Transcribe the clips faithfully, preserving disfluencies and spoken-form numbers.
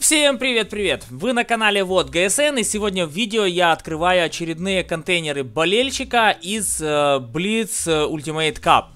Всем привет-привет! Вы на канале Вот ГСН, и сегодня в видео я открываю очередные контейнеры болельщика из э, Blitz Ultimate Cup.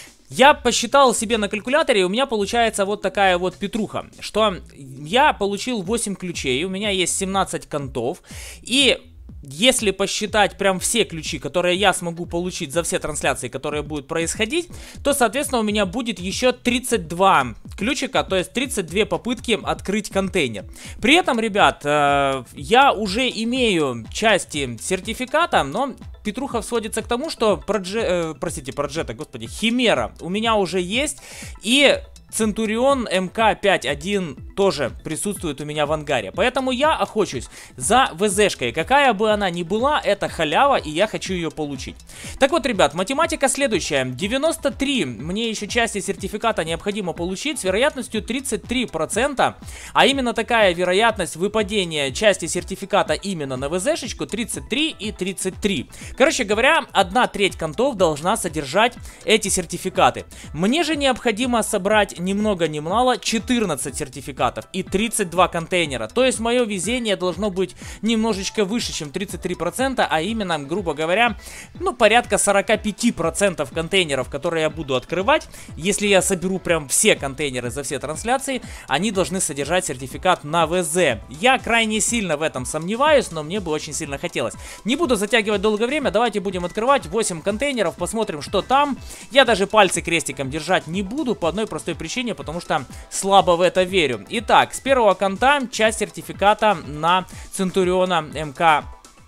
Я посчитал себе на калькуляторе, и у меня получается вот такая вот петруха, что я получил восемь ключей, у меня есть семнадцать контов, и если посчитать прям все ключи, которые я смогу получить за все трансляции, которые будут происходить, то, соответственно, у меня будет еще тридцать два ключика, то есть тридцать две попытки открыть контейнер. При этом, ребят, э, я уже имею части сертификата, но петруха сводится к тому, что, проджи, э, простите, проджета, господи, Химера у меня уже есть, и Центурион эм ка пять один тоже присутствует у меня в ангаре. Поэтому я охочусь за ВЗшкой. Какая бы она ни была, это халява, и я хочу ее получить. Так вот, ребят, математика следующая. девяносто три мне еще части сертификата необходимо получить с вероятностью тридцать три процента. А именно такая вероятность выпадения части сертификата именно на ВЗшечку тридцать три и тридцать три. Короче говоря, одна треть контов должна содержать эти сертификаты. Мне же необходимо собрать ни много ни мало четырнадцать сертификатов и тридцать два контейнера. То есть мое везение должно быть немножечко выше, чем тридцать три процента, а именно, грубо говоря, ну порядка сорок пять процентов контейнеров, которые я буду открывать. Если я соберу прям все контейнеры за все трансляции, они должны содержать сертификат на ВЗ. Я крайне сильно в этом сомневаюсь, но мне бы очень сильно хотелось. Не буду затягивать долгое время, давайте будем открывать восемь контейнеров, посмотрим, что там. Я даже пальцы крестиком держать не буду по одной простой причине, потому что слабо в это верю. Итак, с первого конта часть сертификата на Центуриона эм ка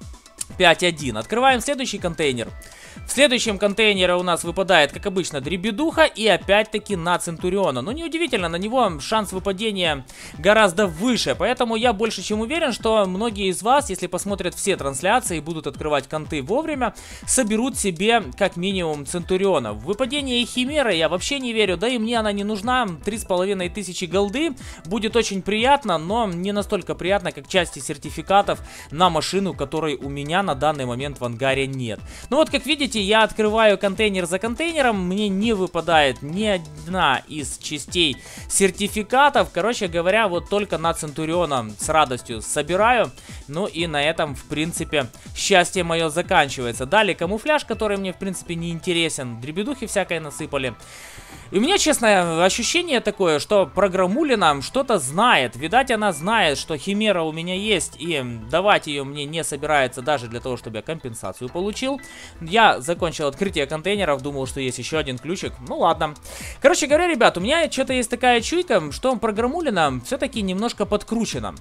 пять один. Открываем следующий контейнер. В следующем контейнере у нас выпадает, как обычно, дребедуха и опять-таки на Центуриона. Но неудивительно, на него шанс выпадения гораздо выше. Поэтому я больше чем уверен, что многие из вас, если посмотрят все трансляции и будут открывать конты вовремя, соберут себе как минимум Центуриона. В выпадение Химеры я вообще не верю, да и мне она не нужна. три с половиной тысячи голды будет очень приятно, но не настолько приятно, как части сертификатов на машину, которой у меня на данный момент в ангаре нет. Ну вот, как видите, я открываю контейнер за контейнером, мне не выпадает ни одна из частей сертификатов. Короче говоря, вот только на Центуриона с радостью собираю. Ну и на этом, в принципе, счастье мое заканчивается. Далее камуфляж, который мне, в принципе, не интересен. Дребедухи всякое насыпали. И у меня, честное, ощущение такое, что программулина что-то знает. Видать, она знает, что Химера у меня есть, и давать ее мне не собирается даже для того, чтобы я компенсацию получил. Я закончил открытие контейнеров, думал, что есть еще один ключик. Ну ладно. Короче говоря, ребят, у меня что-то есть такая чуйка, что программулина все-таки немножко подкручена.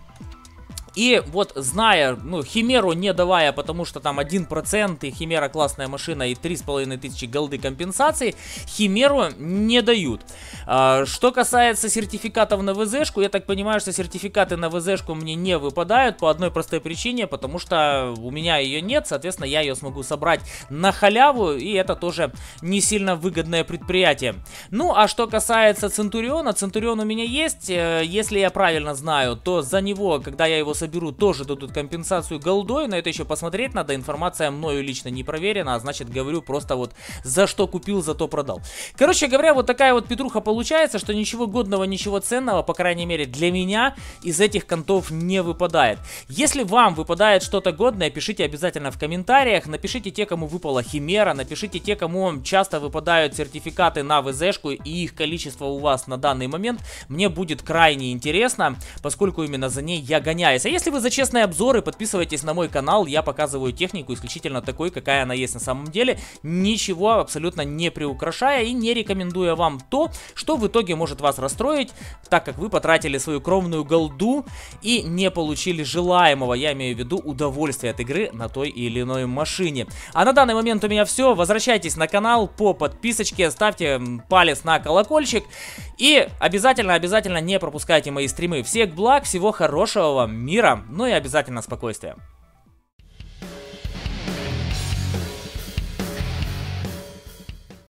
И вот зная, ну, Химеру не давая, потому что там один процент, и Химера классная машина, и три с половиной тысячи голды компенсации, Химеру не дают. А, что касается сертификатов на ВЗшку, я так понимаю, что сертификаты на ВЗшку мне не выпадают по одной простой причине, потому что у меня ее нет, соответственно, я ее смогу собрать на халяву, и это тоже не сильно выгодное предприятие. Ну, а что касается Центуриона, Центурион у меня есть, если я правильно знаю, то за него, когда я его соберу, тоже дадут компенсацию голдой, но это еще посмотреть надо, информация мною лично не проверена, а значит, говорю просто вот за что купил, за то продал. Короче говоря, вот такая вот петруха получается, что ничего годного, ничего ценного, по крайней мере для меня, из этих контов не выпадает. Если вам выпадает что-то годное, пишите обязательно в комментариях, напишите те, кому выпала Химера, напишите те, кому часто выпадают сертификаты на ВЗшку и их количество у вас на данный момент, мне будет крайне интересно, поскольку именно за ней я гоняюсь. А если вы за честные обзоры, подписывайтесь на мой канал, я показываю технику исключительно такой, какая она есть на самом деле, ничего абсолютно не приукрашая и не рекомендуя вам то, что в итоге может вас расстроить, так как вы потратили свою кровную голду и не получили желаемого, я имею в виду удовольствие от игры на той или иной машине. А на данный момент у меня все, возвращайтесь на канал по подписочке, ставьте палец на колокольчик и обязательно-обязательно не пропускайте мои стримы. Всех благ, всего хорошего вам, мира, ну и обязательно спокойствия.